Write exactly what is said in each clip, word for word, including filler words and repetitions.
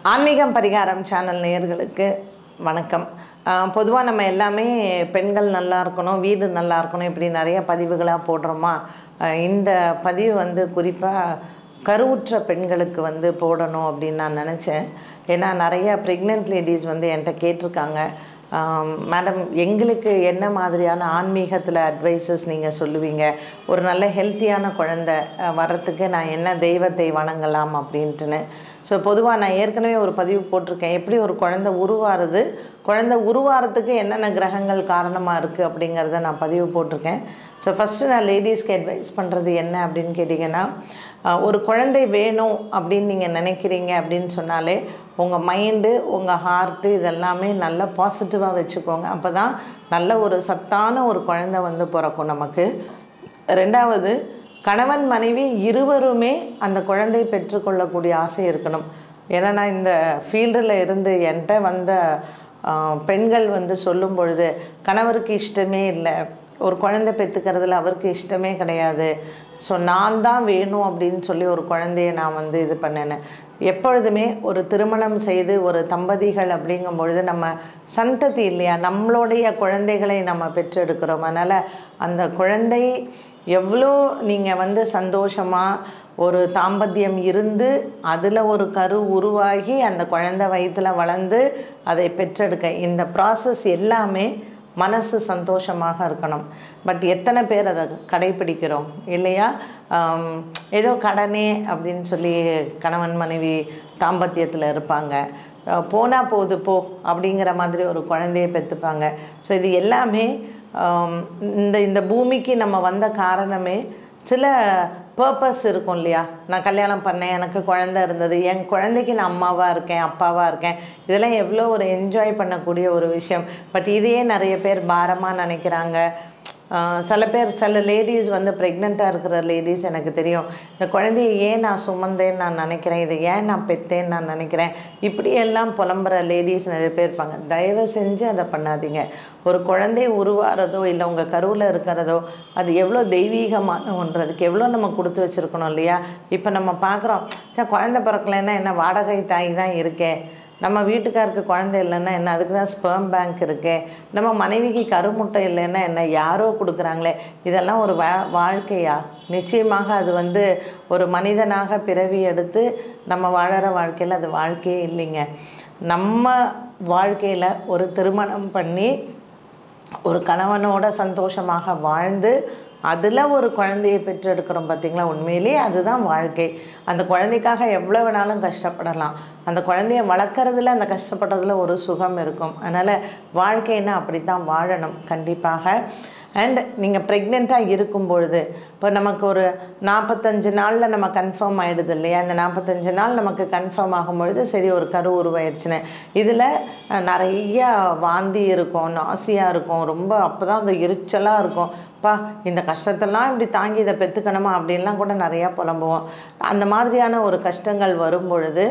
ஆன்மீகம் பரிகாரம் சேனல் நேயர்களுக்கு வணக்கம். பொதுவாக நம்ம எல்லாமே பெண்கள் நல்லா இருக்கணும், வீடு நல்லா இருக்கணும், இப்படி நிறைய பதிவுகளாக போடுறோமா. இந்த பதிவு வந்து குறிப்பாக கருவுற்ற பெண்களுக்கு வந்து போடணும் அப்படின்னு நான் நினச்சேன். ஏன்னா நிறைய ப்ரெக்னென்ட் லேடிஸ் வந்து என்கிட்ட கேட்டிருக்காங்க, மேடம் எங்களுக்கு என்ன மாதிரியான ஆன்மீகத்தில் அட்வைசஸ் நீங்கள் சொல்லுவீங்க, ஒரு நல்ல ஹெல்த்தியான குழந்தை வர்றதுக்கு நான் என்ன தெய்வத்தை வணங்கலாம் அப்படின்ட்டுன்னு. ஸோ பொதுவாக நான் ஏற்கனவே ஒரு பதிவு போட்டிருக்கேன், எப்படி ஒரு குழந்தை உருவாருது, குழந்தை உருவாகிறதுக்கு என்னென்ன கிரகங்கள் காரணமாக இருக்குது அப்படிங்கிறத நான் பதிவு போட்டிருக்கேன். ஸோ ஃபஸ்ட்டு நான் லேடிஸ்க்கு அட்வைஸ் பண்ணுறது என்ன அப்படின்னு கேட்டிங்கன்னா, ஒரு குழந்தை வேணும் அப்படின்னு நீங்கள் நினைக்கிறீங்க அப்படின்னு சொன்னாலே உங்கள் மைண்டு, உங்கள் ஹார்ட்டு இதெல்லாமே நல்லா பாசிட்டிவாக வச்சுக்கோங்க. அப்போ தான் நல்ல ஒரு சத்தான ஒரு குழந்தை வந்து பிறக்கும் நமக்கு. ரெண்டாவது, கணவன் மனைவி இருவருமே அந்த குழந்தை பெற்றுக்கொள்ளக்கூடிய ஆசை இருக்கணும். ஏன்னா நான் இந்த ஃபீல்டில் இருந்து என்கிட்ட வந்த பெண்கள் வந்து சொல்லும் பொழுது, கணவருக்கு இஷ்டமே இல்லை, ஒரு குழந்தை பெற்றுக்கிறதுல அவருக்கு இஷ்டமே கிடையாது, ஸோ நான் தான் வேணும் அப்படின்னு சொல்லி ஒரு குழந்தைய நான் வந்து இது பண்ணினேன். எப்பொழுதுமே ஒரு திருமணம் செய்து ஒரு தம்பதிகள் அப்படிங்கும் பொழுது நம்ம சந்ததி இல்லையா, நம்மளுடைய குழந்தைகளை நம்ம பெற்றெடுக்கிறோம். அதனால் அந்த குழந்தை எவ்வளோ நீங்கள் வந்து சந்தோஷமாக ஒரு தாம்பத்தியம் இருந்து அதில் ஒரு கரு உருவாகி அந்த குழந்தை வயிற்றில் வளர்ந்து அதை பெற்றெடுக்க, இந்த ப்ராசஸ் எல்லாமே மனசு சந்தோஷமாக இருக்கணும். பட் எத்தனை பேர் அதை கடைப்பிடிக்கிறோம் இல்லையா? ஏதோ கடனே அப்படின்னு சொல்லி கணவன் மனைவி தாம்பத்தியத்தில் இருப்பாங்க, போனால் போது போ அப்படிங்கிற மாதிரி ஒரு குழந்தையை பெற்றுப்பாங்க. ஸோ இது எல்லாமே இந்த இந்த பூமிக்கு நம்ம வந்த காரணமே சில பர்பஸ் இருக்கும் இல்லையா. நான் கல்யாணம் பண்ணேன், எனக்கு குழந்தை இருந்தது, என் குழந்தைக்கு நான் அம்மாவாக இருக்கேன், அப்பாவாக இருக்கேன், இதெல்லாம் எவ்வளோ ஒரு என்ஜாய் பண்ணக்கூடிய ஒரு விஷயம். பட் இதையே நிறைய பேர் பாரமாக நினைக்கிறாங்க. சில பேர் சில லேடிஸ் வந்து ப்ரெக்னெண்ட்டாக இருக்கிற லேடிஸ் எனக்கு தெரியும், இந்த குழந்தைய ஏன் நான் சுமந்தேன்னு நான் நினைக்கிறேன், இதை ஏன் நான் பெற்றேன்னு நான் நினைக்கிறேன், இப்படியெல்லாம் புலம்புற லேடிஸ் நிறைய பேர் இருப்பாங்க. தயவு செஞ்சு அதை பண்ணாதீங்க. ஒரு குழந்தை உருவாகிறதோ இல்லை உங்கள் கருவில் இருக்கிறதோ அது எவ்வளோ தெய்வீகமான ஒன்றதுக்கு எவ்வளோ நம்ம கொடுத்து வச்சுருக்கணும் இல்லையா. இப்போ நம்ம பார்க்குறோம், சார் குழந்தை பிறக்கலைன்னா என்ன, வாடகை தாய் தான் இருக்கே, நம்ம வீட்டுக்காருக்கு குழந்தை இல்லைன்னா என்ன, அதுக்கு தான் ஸ்பெர்ம் பேங்க் இருக்கே, நம்ம மனைவிக்கு கருமுட்டை இல்லைன்னா என்ன, யாரோ கொடுக்குறாங்களே, இதெல்லாம் ஒரு வா வாழ்க்கையா? நிச்சயமாக அது வந்து ஒரு மனிதனாக பிறவி எடுத்து நம்ம வாழற வாழ்க்கையில் அது வாழ்க்கையே இல்லைங்க. நம்ம வாழ்க்கையில் ஒரு திருமணம் பண்ணி ஒரு கணவனோட சந்தோஷமாக வாழ்ந்து அதில் ஒரு குழந்தையை பெற்றெடுக்கிறோம் பார்த்திங்களா, உண்மையிலேயே அதுதான் வாழ்க்கை. அந்த குழந்தைக்காக எவ்வளோ வேணாலும் கஷ்டப்படலாம், அந்த குழந்தைய வளர்க்குறதுல அந்த கஷ்டப்படுறதுல ஒரு சுகம் இருக்கும். அதனால் வாழ்க்கைன்னா அப்படி தான் வாழணும் கண்டிப்பாக. அண்ட் நீங்கள் ப்ரெக்னெண்ட்டாக இருக்கும் பொழுது, இப்போ நமக்கு ஒரு நாற்பத்தஞ்சு நாளில் நம்ம கன்ஃபார்ம் ஆகிடுது இல்லையா, அந்த நாற்பத்தஞ்சு நாள் நமக்கு கன்ஃபார்ம் ஆகும் பொழுது சரி ஒரு கரு உருவாயிடுச்சுன்னு, இதில் நிறைய வாந்தி இருக்கும், நாசியாக இருக்கும், ரொம்ப அப்போ தான் அந்த எரிச்சலாக இருக்கும், பா இந்த கஷ்டத்தெல்லாம் இப்படி தாங்கி இதை பெற்றுக்கணுமா அப்படின்லாம் கூட நிறையா புலம்புவோம். அந்த மாதிரியான ஒரு கஷ்டங்கள் வரும் பொழுது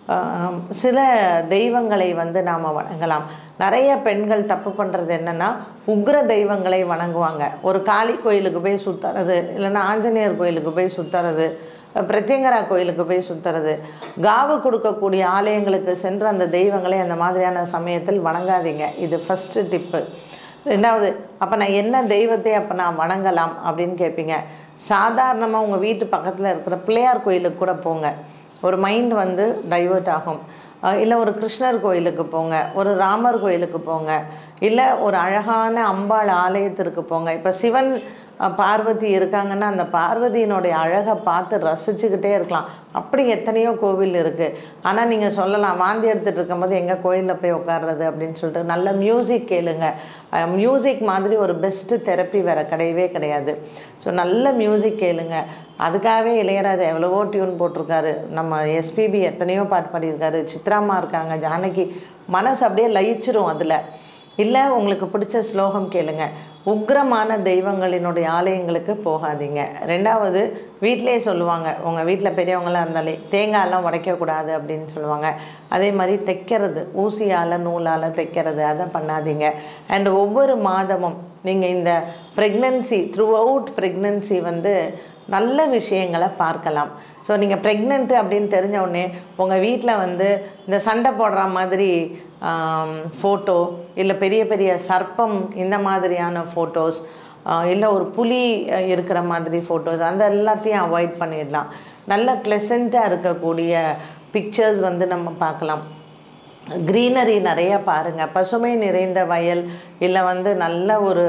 சில தெய்வங்களை வந்து நாம் வணங்கலாம். நிறைய பெண்கள் தப்பு பண்ணுறது என்னென்னா, உக்ர தெய்வங்களை வணங்குவாங்க. ஒரு காளி கோயிலுக்கு போய் சுற்றுறது, இல்லைன்னா ஆஞ்சநேயர் கோயிலுக்கு போய் சுற்றுறது, பிரத்யங்கரா கோயிலுக்கு போய் சுற்றுறது, காவு கொடுக்கக்கூடிய ஆலயங்களுக்கு சென்று அந்த தெய்வங்களை அந்த மாதிரியான சமயத்தில் வணங்காதீங்க. இது ஃபஸ்ட்டு டிப்பு. ரெண்டாவது, அப்போ நான் என்ன தெய்வத்தை அப்போ நான் வணங்கலாம் அப்படின்னு கேட்பீங்க. சாதாரணமாக உங்கள் வீட்டு பக்கத்தில் இருக்கிற பிள்ளையார் கோயிலுக்கு கூட போங்க, ஒரு மைண்ட் வந்து டைவர்ட் ஆகும். இல்லை ஒரு கிருஷ்ணர் கோயிலுக்கு போங்க, ஒரு ராமர் கோயிலுக்கு போங்க, இல்லை ஒரு அழகான அம்பாள் ஆலயத்திற்கு போங்க. இப்போ சிவன் பார்வதி இருக்காங்கன்னா அந்த பார்வதியினுடைய அழகை பார்த்து ரசிச்சுக்கிட்டே இருக்கலாம். அப்படி எத்தனையோ கோவில் இருக்குது. ஆனால் நீங்கள் சொல்லலாம், வாந்தி எடுத்துகிட்டு இருக்கும்போது எங்கே கோயிலில் போய் உட்கார்றது அப்படின்னு சொல்லிட்டு நல்ல மியூசிக் கேளுங்க. மியூசிக் மாதிரி ஒரு பெஸ்ட்டு தெரப்பி வேறு கிடையவே கிடையாது. ஸோ நல்ல மியூசிக் கேளுங்க. அதுக்காகவே இளையராஜா எவ்வளவோ டியூன் போட்டிருக்காரு, நம்ம எஸ்பிபி எத்தனையோ பாட்டு பாடியிருக்காரு, சித்ராமா இருக்காங்க, ஜானகி, மனசு அப்படியே லயிச்சிரும் அதில். இல்லை உங்களுக்கு பிடிச்ச ஸ்லோகம் கேளுங்க. உக்ரமான தெய்வங்களினுடைய ஆலயங்களுக்கு போகாதீங்க. ரெண்டாவது, வீட்டிலே சொல்லுவாங்க, உங்கள் வீட்டில் பெரியவங்களாம் இருந்தாலே தேங்காயெல்லாம் உடைக்கக்கூடாது அப்படின்னு சொல்லுவாங்க. அதே மாதிரி தைக்கிறது, ஊசியால் நூலால் தைக்கிறது, அதை பண்ணாதீங்க. அண்ட் ஒவ்வொரு மாதமும் நீங்கள் இந்த ப்ரெக்னன்சி த்ரூ அவுட் ப்ரெக்னன்சி வந்து நல்ல விஷயங்களை பார்க்கலாம். ஸோ நீங்கள் ப்ரெக்னென்ட்டு அப்படின்னு தெரிஞ்ச உடனே உங்கள் வீட்டில் வந்து இந்த சண்டை போடுற மாதிரி ஃபோட்டோ, இல்லை பெரிய பெரிய சர்ப்பம் இந்த மாதிரியான ஃபோட்டோஸ், இல்லை ஒரு புலி இருக்கிற மாதிரி ஃபோட்டோஸ், அந்த எல்லாத்தையும் அவாய்ட் பண்ணிடலாம். நல்ல ப்ளசண்ட்டாக இருக்கக்கூடிய பிக்சர்ஸ் வந்து நம்ம பார்க்கலாம். க்ரீனரி நிறையா பாருங்கள், பசுமை நிறைந்த வயல், இல்லை வந்து நல்ல ஒரு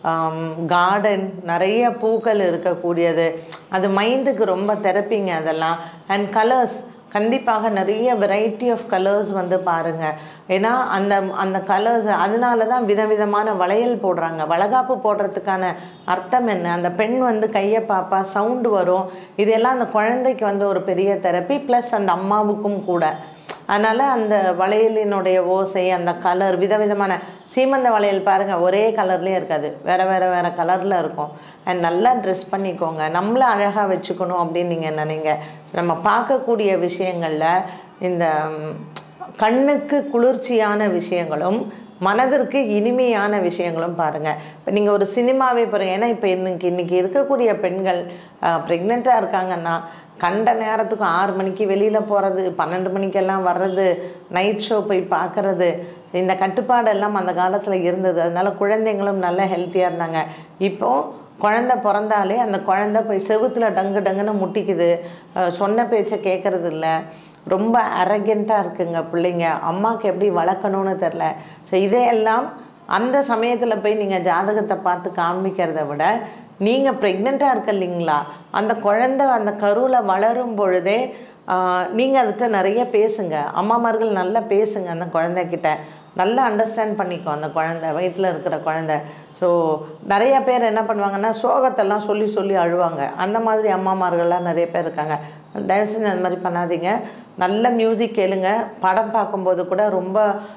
கார்டன், நிறைய பூக்கள் இருக்கக்கூடியது, அது மைண்டுக்கு ரொம்ப தெரப்பிங்க அதெல்லாம். அண்ட் கலர்ஸ், கண்டிப்பாக நிறைய வெரைட்டி ஆஃப் கலர்ஸ் வந்து பாருங்கள். ஏன்னா அந்த அந்த கலர்ஸ், அதனால தான் விதவிதமான வளையல் போடுறாங்க. வளைகாப்பு போடுறதுக்கான அர்த்தம் என்ன? அந்த பெண் வந்து கையை பாப்பா, சவுண்டு வரும், இதெல்லாம் அந்த குழந்தைக்கு வந்து ஒரு பெரிய தெரப்பி, ப்ளஸ் அந்த அம்மாவுக்கும் கூட. அதனால் அந்த வளையலினுடைய ஓசை, அந்த கலர், விதவிதமான சீமந்த வளையல் பாருங்கள், ஒரே கலர்லேயே இருக்காது, வேறு வேறு வேறு கலரில் இருக்கும். அண்ட் நல்லா ட்ரெஸ் பண்ணிக்கோங்க, நம்மளை அழகாக வச்சுக்கணும் அப்படின்னு நீங்கள் நினைங்க. நம்ம பார்க்கக்கூடிய விஷயங்களில் இந்த கண்ணுக்கு குளிர்ச்சியான விஷயங்களும் மனதிற்கு இனிமையான விஷயங்களும் பாருங்கள். இப்போ நீங்கள் ஒரு சினிமாவே பாருங்கள். ஏன்னா இப்போ இன்னைக்கு இன்றைக்கி இருக்கக்கூடிய பெண்கள் ப்ரெக்னெண்ட்டாக இருக்காங்கன்னா கண்ட நேரத்துக்கும் ஆறு மணிக்கு வெளியில் போகிறது, பன்னெண்டு மணிக்கெல்லாம் வர்றது, நைட் ஷோ போய் பார்க்குறது, இந்த கட்டுப்பாடெல்லாம் அந்த காலத்தில் இருந்தது. அதனால் குழந்தைங்களும் நல்லா ஹெல்த்தியாக இருந்தாங்க. இப்போது குழந்த பிறந்தாலே அந்த குழந்த போய் செவுத்தில் டங்கு டங்குன்னு முட்டிக்குது, சொன்ன பேச்சை கேட்குறது இல்லை, ரொம்ப அரகெண்ட்டாக இருக்குங்க பிள்ளைங்க, அம்மாவுக்கு எப்படி வளர்க்கணும்னு தெரில. ஸோ இதையெல்லாம் அந்த சமயத்தில் போய் நீங்கள் ஜாதகத்தை பார்த்து காமிக்கிறத விட, நீங்கள் ப்ரெக்னெண்ட்டாக இருக்க இல்லைங்களா, அந்த குழந்தை அந்த கருவில் வளரும் பொழுதே நீங்கள் அதுகிட்ட நிறைய பேசுங்க. அம்மாமார்கள் நல்லா பேசுங்க, அந்த குழந்தைக்கிட்ட நல்லா அண்டர்ஸ்டாண்ட் பண்ணிக்கோ அந்த குழந்தை, வயிற்றில் இருக்கிற குழந்தை. ஸோ நிறைய பேர் என்ன பண்ணுவாங்கன்னா சோகத்தெல்லாம் சொல்லி சொல்லி அழுவாங்க. அந்த மாதிரி அம்மாமார்கள்லாம் நிறைய பேர் இருக்காங்க. தயவு செஞ்சு அந்த மாதிரி பண்ணாதீங்க. நல்ல மியூசிக் கேளுங்க. படம் பார்க்கும்போது கூட ரொம்ப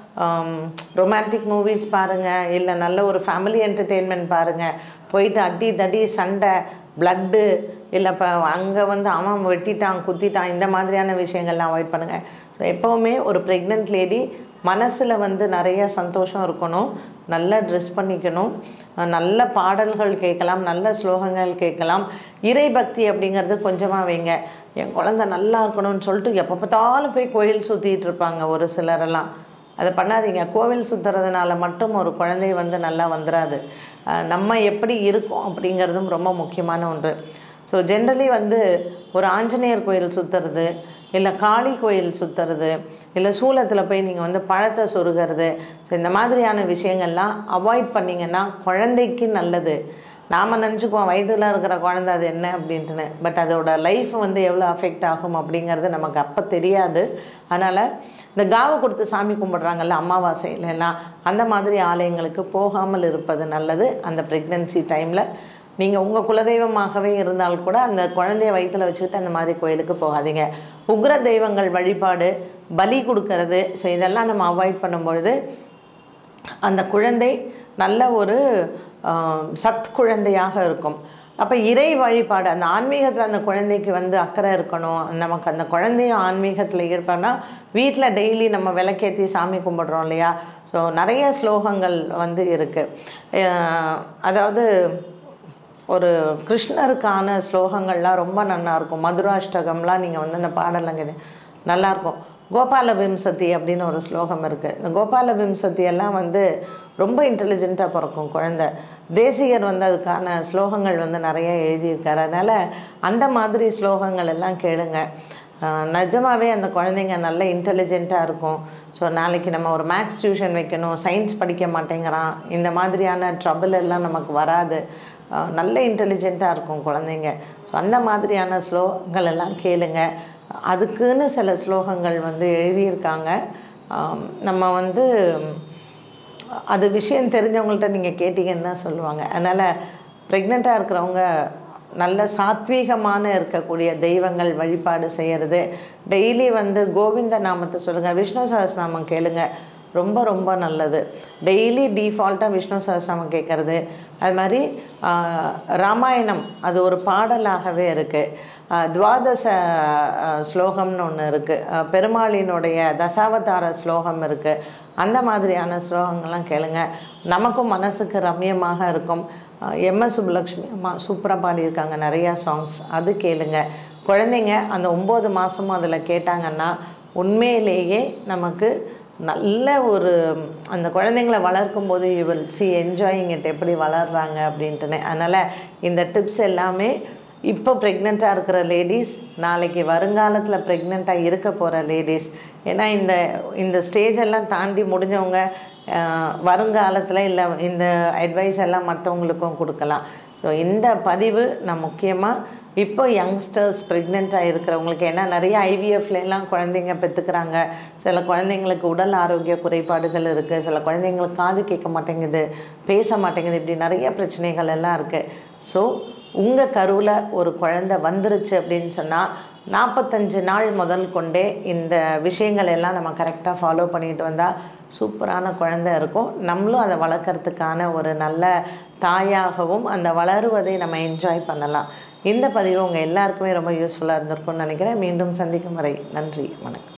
ரொமான்டிக் மூவிஸ் பாருங்கள், இல்லை நல்ல ஒரு ஃபேமிலி என்டர்டெயின்மெண்ட் பாருங்கள். போயிட்டு அடி தடி சண்டை, ப்ளட்டு, இல்லை இப்போ அங்கே வந்து அவன் வெட்டிட்டான் குத்திட்டான், இந்த மாதிரியான விஷயங்கள்லாம் அவாய்ட் பண்ணுங்கள். ஸோ எப்போவுமே ஒரு ப்ரெக்னென்ட் லேடி மனசில் வந்து நிறைய சந்தோஷம் இருக்கணும், நல்லா ட்ரெஸ் பண்ணிக்கணும், நல்ல பாடல்கள் கேட்கலாம், நல்ல ஸ்லோகங்கள் கேட்கலாம். இறைபக்தி அப்படிங்கிறது கொஞ்சமாக வைங்க. என் குழந்தை நல்லா இருக்கணும்னு சொல்லிட்டு எப்போ பார்த்தாலும் போய் கோயில் சுற்றிட்டு இருப்பாங்க ஒரு சிலரெல்லாம். அதை பண்ணாதீங்க. கோவில் சுற்றுறதுனால மட்டும் ஒரு குழந்தை வந்து நல்லா வந்துடாது. நம்ம எப்படி இருக்கோம் அப்படிங்கிறதும் ரொம்ப முக்கியமான ஒன்று. ஸோ ஜென்ரலி வந்து ஒரு ஆஞ்சநேயர் கோயில் சுற்றுறது, இல்லை காளி கோயில் சுற்றுறது, இல்லை சூலத்தில் போய் நீங்கள் வந்து பழத்தை சொருகிறது, ஸோ இந்த மாதிரியான விஷயங்கள்லாம் அவாய்ட் பண்ணிங்கன்னா குழந்தைக்கு நல்லது. நாம் நினச்சிக்குவோம் வயதில் இருக்கிற குழந்தை அது என்ன அப்படின்ட்டுன்னு, பட் அதோட லைஃப் வந்து எவ்வளோ அஃபெக்ட் ஆகும் அப்படிங்கிறது நமக்கு அப்போ தெரியாது. அதனால் இந்த காவை கொடுத்து சாமி கும்பிட்றாங்கல்ல அமாவாசையிலலாம், அந்த மாதிரி ஆலயங்களுக்கு போகாமல் இருப்பது நல்லது. அந்த ப்ரெக்னென்சி டைமில் நீங்கள் உங்கள் குலதெய்வமாகவே இருந்தால் கூட அந்த குழந்தைய வயிற்றில் வச்சுக்கிட்டு அந்த மாதிரி கோயிலுக்கு போகாதீங்க. உக்ர தெய்வங்கள் வழிபாடு, பலி கொடுக்கறது, ஸோ இதெல்லாம் நம்ம அவாய்ட் பண்ணும்பொழுது அந்த குழந்தை நல்ல ஒரு சத் குழந்தையாக இருக்கும். அப்போ இறை வழிபாடு, அந்த ஆன்மீகத்தில் அந்த குழந்தைக்கு வந்து அக்கறை இருக்கணும். நமக்கு அந்த குழந்தையும் ஆன்மீகத்தில் இருப்பான்னா வீட்டில் டெய்லி நம்ம விளக்கேற்றி சாமி கும்பிட்றோம் இல்லையா. ஸோ நிறைய ஸ்லோகங்கள் வந்து இருக்குது. அதாவது ஒரு கிருஷ்ணருக்கான ஸ்லோகங்கள்லாம் ரொம்ப நல்லாயிருக்கும். மதுராஷ்டகம்லாம் நீங்கள் வந்து அந்த பாடலங்க நல்லாயிருக்கும். கோபால விம்சதி அப்படின்னு ஒரு ஸ்லோகம் இருக்குது. இந்த கோபால விம்சதி எல்லாம் வந்து ரொம்ப இன்டெலிஜென்ட்டாக பிறக்கும் குழந்தை. தேசிகர் வந்து அதுக்கான ஸ்லோகங்கள் வந்து நிறைய எழுதியிருக்காரு. அதனால் அந்த மாதிரி ஸ்லோகங்கள் எல்லாம் கேளுங்க. நிஜமாகவே அந்த குழந்தைங்க நல்ல இன்டெலிஜென்ட்டாக இருக்கும். ஸோ நாளைக்கு நம்ம ஒரு மேக்ஸ் டியூஷன் வைக்கணும், சயின்ஸ் படிக்க மாட்டேங்கிறான், இந்த மாதிரியான ட்ரபிள் எல்லாம் நமக்கு வராது. நல்ல இன்டெலிஜென்ட்டாக இருக்கும் குழந்தைங்க. ஸோ அந்த மாதிரியான ஸ்லோகங்கள் எல்லாம் கேளுங்க. அதுக்குன்னு சில ஸ்லோகங்கள் வந்து எழுதியிருக்காங்க. நம்ம வந்து அது விஷயம் தெரிஞ்சவங்கள்ட்ட நீங்கள் கேட்டிங்கன்னு தான் சொல்லுவாங்க. அதனால் ப்ரெக்னெண்ட்டாக இருக்கிறவங்க நல்ல சாத்வீகமான இருக்கக்கூடிய தெய்வங்கள் வழிபாடு செய்கிறது. டெய்லி வந்து கோவிந்த நாமத்தை சொல்லுங்கள், விஷ்ணு சஹஸ்ரநாமம் கேளுங்க, ரொம்ப ரொம்ப நல்லது. டெய்லி டிஃபால்ட்டாக விஷ்ணு சஹஸ்ரநாமம் கேட்குறது. அது மாதிரி ராமாயணம் அது ஒரு பாடலாகவே இருக்குது. துவாதச ஸ்லோகம்னு ஒன்று இருக்குது. பெருமாளினுடைய தசாவதார ஸ்லோகம் இருக்குது. அந்த மாதிரியான ஸ்லோகங்கள்லாம் கேளுங்க. நமக்கும் மனசுக்கு ரம்யமாக இருக்கும். எம்எஸ் சுப்புலக்ஷ்மி அம்மா சூப்பராக பாடியிருக்காங்க நிறையா சாங்ஸ், அது கேளுங்க. குழந்தைங்க அந்த ஒம்பது மாதமும் அதில் கேட்டாங்கன்னா உண்மையிலேயே நமக்கு நல்ல ஒரு அந்த குழந்தைங்கள வளர்க்கும் போது you will see enjoying it, எப்படி வளர்கிறாங்க அப்படின்ட்டுன்னு. அதனால் இந்த டிப்ஸ் எல்லாமே இப்போ ப்ரெக்னெண்ட்டாக இருக்கிற லேடிஸ், நாளைக்கு வருங்காலத்தில் ப்ரெக்னெண்ட்டாக இருக்க போகிற லேடிஸ், ஏன்னா இந்த இந்த ஸ்டேஜெல்லாம் தாண்டி முடிஞ்சவங்க வருங்காலத்தில் இல்லை இந்த அட்வைஸ் எல்லாம் மற்றவங்களுக்கும் கொடுக்கலாம். ஸோ இந்த பதிவு நான் முக்கியமாக இப்போ யங்ஸ்டர்ஸ் ப்ரெக்னெண்ட்டாக இருக்கிறவங்களுக்கு, ஏன்னா நிறைய ஐவிஎஃப்லாம் குழந்தைங்க பெற்றுக்கிறாங்க. சில குழந்தைங்களுக்கு உடல் ஆரோக்கிய குறைபாடுகள் இருக்குது, சில குழந்தைங்களுக்கு காது கேட்க மாட்டேங்குது, பேச மாட்டேங்குது, இப்படி நிறைய பிரச்சனைகள் எல்லாம் இருக்குது. ஸோ உங்கள் கருவில் ஒரு குழந்தை வந்துருச்சு அப்படின்னு சொன்னால் நாற்பத்தஞ்சு நாள் முதல் கொண்டே இந்த விஷயங்கள் எல்லாம் நம்ம கரெக்டாக ஃபாலோ பண்ணிட்டு வந்தால் சூப்பரான குழந்தை இருக்கும். நம்மளும் அதை வளர்க்குறதுக்கான ஒரு நல்ல தாயாகவும் அந்த வளருவதை நம்ம என்ஜாய் பண்ணலாம். இந்த பதிவு உங்கள் எல்லாருக்குமே ரொம்ப யூஸ்ஃபுல்லாக இருந்திருக்கும்னு நினைக்கிறேன். மீண்டும் சந்திக்கும் வரை நன்றி, வணக்கம்.